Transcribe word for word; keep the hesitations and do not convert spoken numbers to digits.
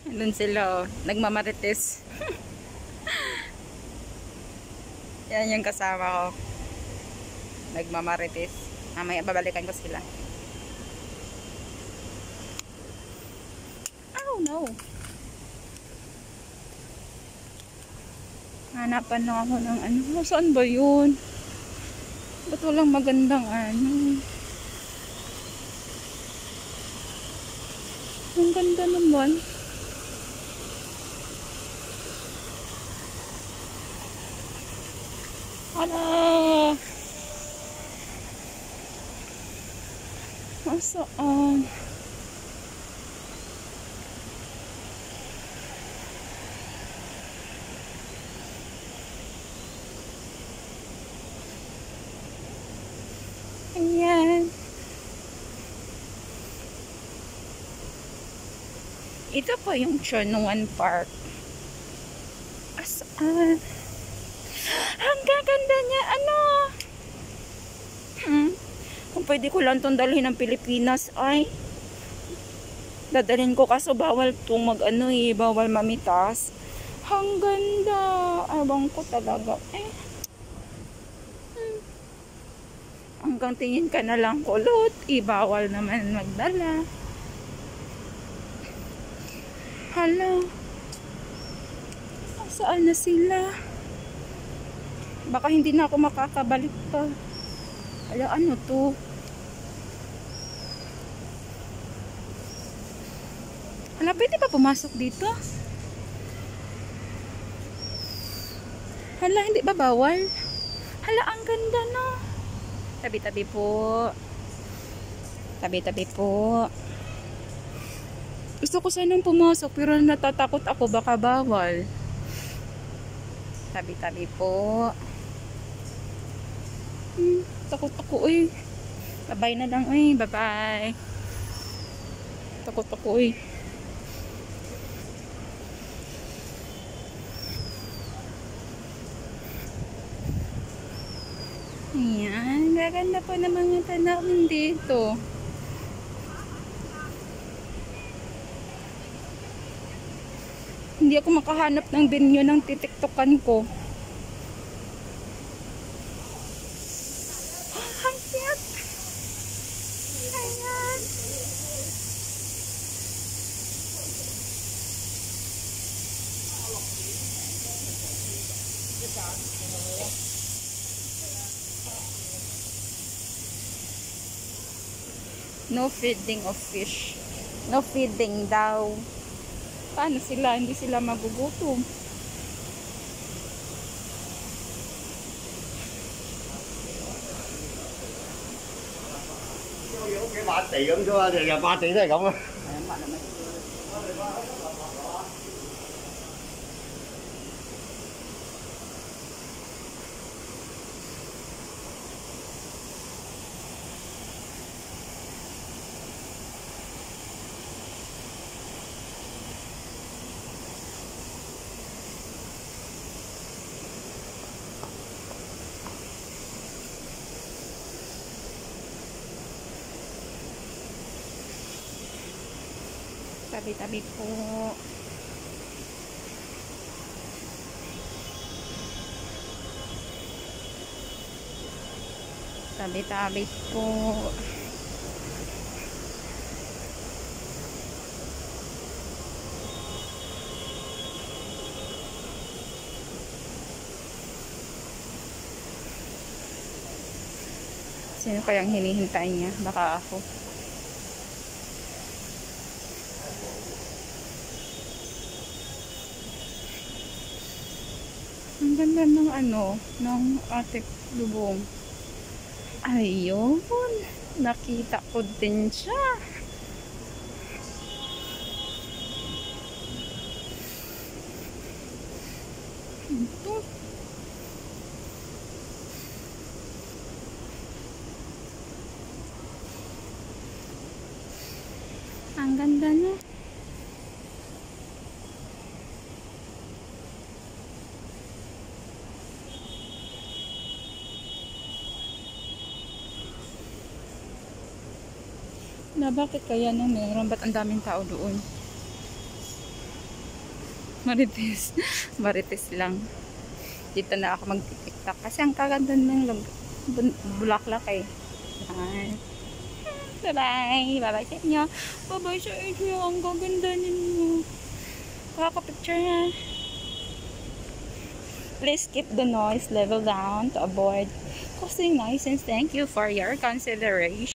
Doon sila, oh. Nagmamarites. Yan yung kasama ko. Nagmamarites. Mamaya babalikan ko sila. Oh no. Hanapan lang ako ng ano. Saan ba yun? Ba't walang magandang ano? Ang ganda naman. Hala! Masaan? Ayan. Ito po yung Chonuan Park. Asaan? Ang gaganda niya. Ano? Hmm. Kung pwede ko lang itong dalhin ng Pilipinas, ay dadalhin ko kaso bawal itong mag ano eh. Bawal mamitas. Ang ganda. Abang ko talaga. Eh. Hmm. Hanggang tingin ka na lang kulot. Eh, bawal naman magdala. Hala. Saan na sila? Baka hindi na ako makakabalik pa. Ala, ano to? Hala, pwede pa pumasok dito? Hala, hindi ba bawal? Hala, ang ganda no. Tabi-tabi po. Tabi-tabi po. Gusto ko sanang pumasok pero natatakot ako baka bawal. Tabi-tabi po. Hmm, takot ako eh. Bye-bye na lang eh. Bye-bye. Takot ako eh. Ayan. Gaganda po ng mga tanawin dito. Hindi ako makahanap ng venue ng titiktokan ko. Oh, ang cute! Ayan! No feeding of fish. No feeding daw. Paano sila? Hindi sila magugutom. Cái ba tỷ咁chứ giờ ba tỷ này không á. Tabi-tabi po. Tabi-tabi po. Sino kayang hinihintay niya? Baka ako. Ang ganda ng ano, ng ating lubong. Ayun, nakita ko din siya. Ito. Ang ganda na. Na bakit kaya nang meron? Ba't ang daming tao doon? Marites. Marites lang. Dito na ako mag-tiktok. Kasi ang kaganda ng bulaklak eh. Yan. Bye-bye. Bye-bye sa inyo. Bye-bye sa inyo. Ang gaganda ninyo. Kakapicture na. Please keep the noise level down to avoid causing noise, and thank you for your consideration.